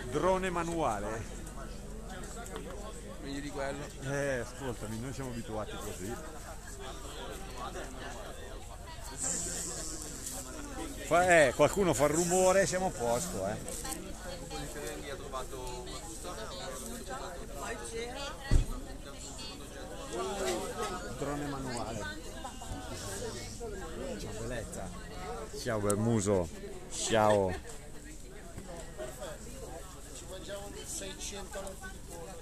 Drone manuale. Meglio di quello. Ascoltami, noi siamo abituati così. Qualcuno fa il rumore, siamo a posto, Ha trovato drone manuale. Ciao bellezza. Ciao bel muso. Ciao. Ci mangiamo 600 lati di pollo.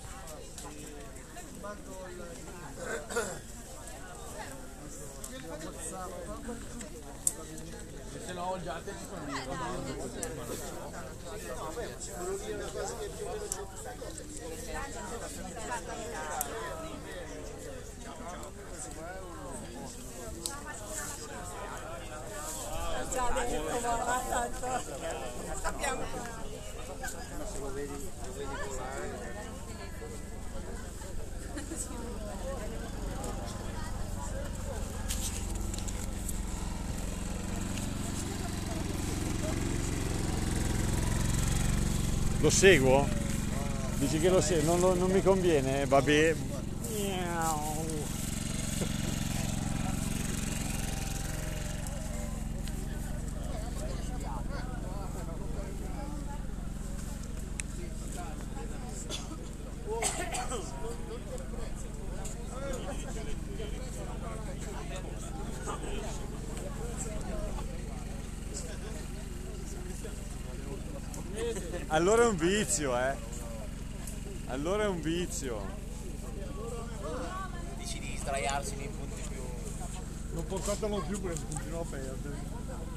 se no già te ci condivido. Volevo dire una cosa che più o meno se lo vedi volare. Lo seguo? Dici che lo seguo? Non mi conviene? Vabbè. Miau. Allora è un vizio, Allora è un vizio. Dici di sdraiarsi nei punti più... Non portatelo più perché continuo a perdere.